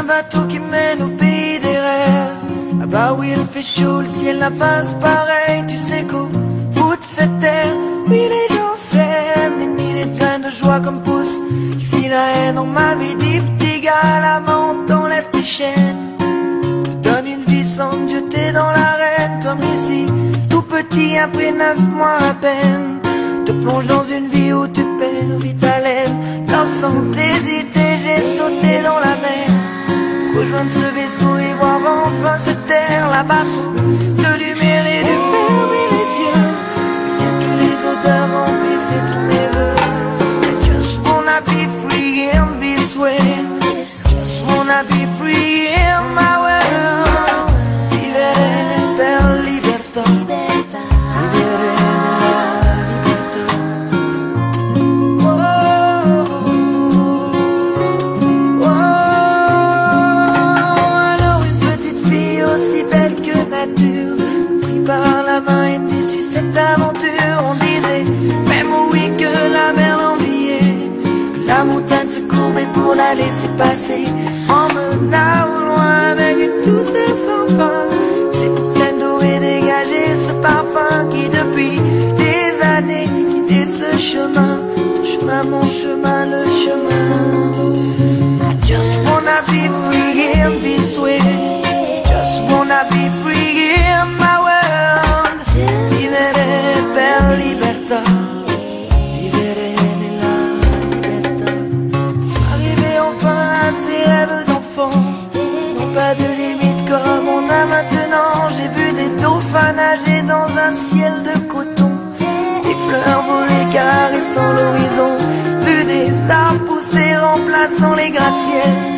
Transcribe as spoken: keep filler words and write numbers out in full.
un bateau qui mène au pays des rêves. Là-bas où il fait chaud, le ciel n'a pas pareil. Tu sais qu'au bout de cette terre, oui les gens s'aiment. Des milliers de graines de joie comme poussent ici la haine. On m'avait dit petit gars, la menthe t'enlève tes chaînes, te donne une vie sans te jeter dans l'arène. Comme ici, tout petit après neuf mois à peine, te plonge dans une vie où tu perds vite haleine. Dans sens d'hésiter, j'ai sauté dans la mer, rejoindre ce vaisseau et voir enfin cette terre. Là-bas trop de lumière et de fermer les yeux, bien que les odeurs remplissaient tous mes voeux. I just wanna be free in this way, just wanna be free in my world. Vivere per libertà, vivere nella libertà. Oh, oh, alors une petite fille aussi belle que nature, pris par la main et déçue cette aventure. On disait même oui que la mer l'enviait, que la montagne se courbait pour la laisser passer. Emmena au loin avec une douceur sans fin, ces boucles dorées dégager ce parfum qui depuis des années quittait ce chemin. Ton chemin, mon chemin, le chemin. I just wanna be free in this way, just wanna be free in my world. Vivere per libertà, vivere nella libertà. Arriver enfin à ces rêves d'enfant, non pas de limite comme on a maintenant. J'ai vu des dauphins nager dans un ciel de coton, des fleurs voler caressant l'horizon, vu des arbres pousser remplaçant les gratte-ciels.